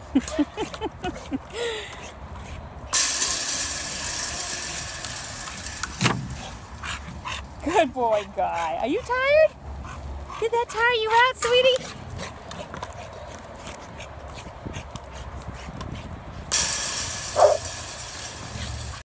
Good boy, Guy. Are you tired? Did that tire you out, sweetie?